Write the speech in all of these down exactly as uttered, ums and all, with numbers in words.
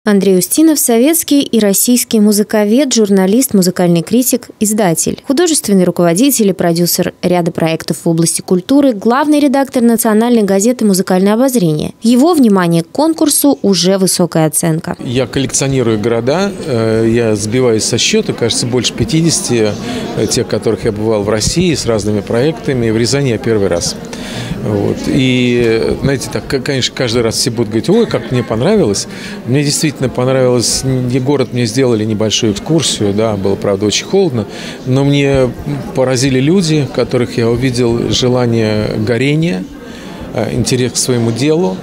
Андрей Устинов – советский и российский музыковед, журналист, музыкальный критик, издатель, художественный руководитель и продюсер ряда проектов в области культуры, главный редактор национальной газеты «Музыкальное обозрение». Его внимание к конкурсу уже высокая оценка. Я коллекционирую города, я сбиваюсь со счета, кажется, больше пятидесяти тех, которых я бывал в России с разными проектами. В Рязани я первый раз. Вот. И, знаете, так, конечно, каждый раз все будут говорить: ой, как мне понравилось. Мне действительно понравилось. Город мне сделали небольшую экскурсию, да, было, правда, очень холодно, но мне поразили люди, которых я увидел желание горения, интерес к своему делу,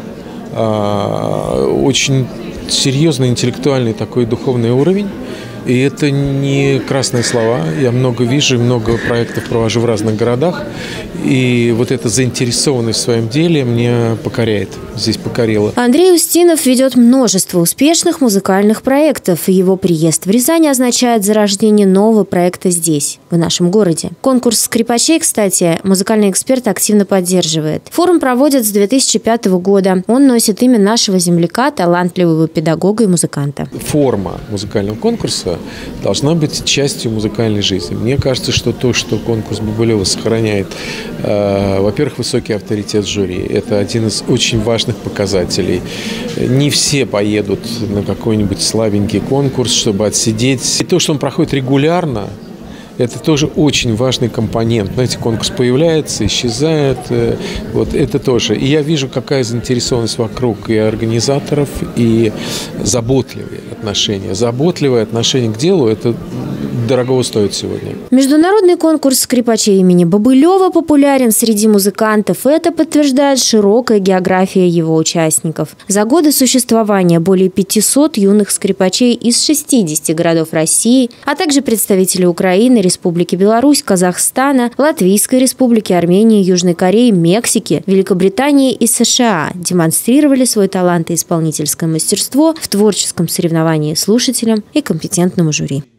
очень серьезный интеллектуальный такой духовный уровень. И это не красные слова. Я много вижу, много проектов провожу в разных городах. И вот эта заинтересованность в своем деле мне покоряет. Здесь покорило. Андрей Устинов ведет множество успешных музыкальных проектов. И его приезд в Рязань означает зарождение нового проекта здесь, в нашем городе. Конкурс скрипачей, кстати, музыкальный эксперт активно поддерживает. Форум проводят с две тысячи пятого года. Он носит имя нашего земляка, талантливого педагога и музыканта. Форма музыкального конкурса должна быть частью музыкальной жизни. Мне кажется, что то, что конкурс Бабылева сохраняет, э, во-первых, высокий авторитет жюри. Это один из очень важных показателей. Не все поедут на какой-нибудь слабенький конкурс, чтобы отсидеть. И то, что он проходит регулярно, это тоже очень важный компонент. Знаете, конкурс появляется, исчезает. Вот это тоже. И я вижу, какая заинтересованность вокруг и организаторов, и заботливые отношения. Заботливое отношение к делу – это дорого стоит сегодня. Международный конкурс скрипачей имени Бабылева популярен среди музыкантов. Это подтверждает широкая география его участников. За годы существования более пятисот юных скрипачей из шестидесяти городов России, а также представители Украины, Республики Беларусь, Казахстана, Латвийской Республики, Армении, Южной Кореи, Мексики, Великобритании и США демонстрировали свой талант и исполнительское мастерство в творческом соревновании слушателям и компетентному жюри.